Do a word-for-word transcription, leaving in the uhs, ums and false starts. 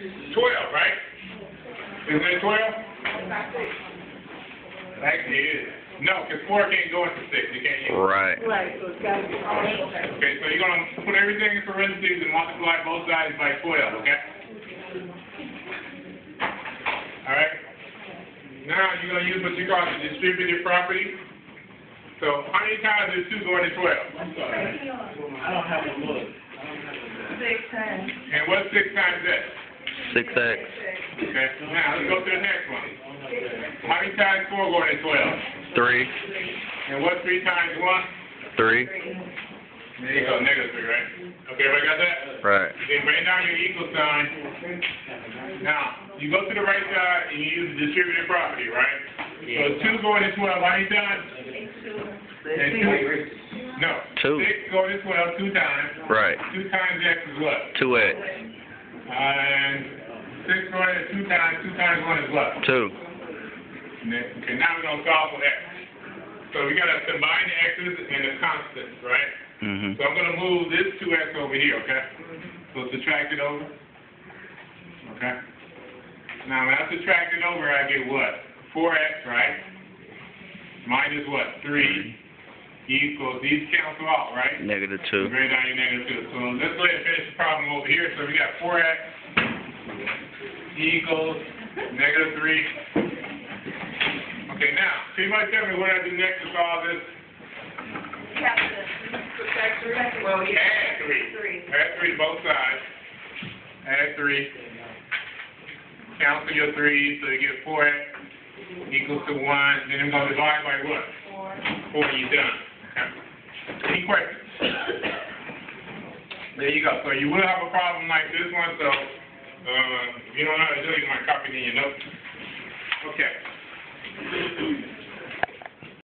twelve, right? Isn't it twelve? Actually, it is. No, because four can't go into six. You can't use it. Right. Right, so it's got to be eight. Okay, so you're going to put everything in parentheses and multiply both sides by twelve, okay? All right? Now you're going to use what you call the distributed property. So how many times is two going to twelve? I'm sorry. I don't have a look. Six times. And what's six times that? six X. Okay, now let's go to the next one. How many times four going to twelve? three. And what's three times one? three. There you go, negative three, right? Okay, everybody got that? Right. Then bring down your equal sign. Now, you go to the right side and you use the distributed property, right? So two going to twelve, how many times? And two. No. Two. Six going to twelve, two times. Right. Two times x is what? two X. And six going to two times, two times one is what? two. Okay, now we're going to solve for x. So we got to combine the x's and the constants, right? Mm-hmm. So I'm going to move this two x over here, okay? So subtract it over. Okay? Now when I subtract it over, I get what? four x, right? Minus what? three equals, these cancel out, right? Negative two. Bring down your negative two. So let's go ahead and finish the problem over here. So we got four x equals negative three. Okay, now, can you tell me what I do next to solve this? Well, yeah. Add three. Three. Add three to both sides. Add three. Cancel your three, so you get four x equals to one. Then I'm going to divide by what? Four. Four, you're done. Okay. Any questions? There you go. So you will have a problem like this one, so uh, if you don't know how to do it, you might copy it in your notes. Okay.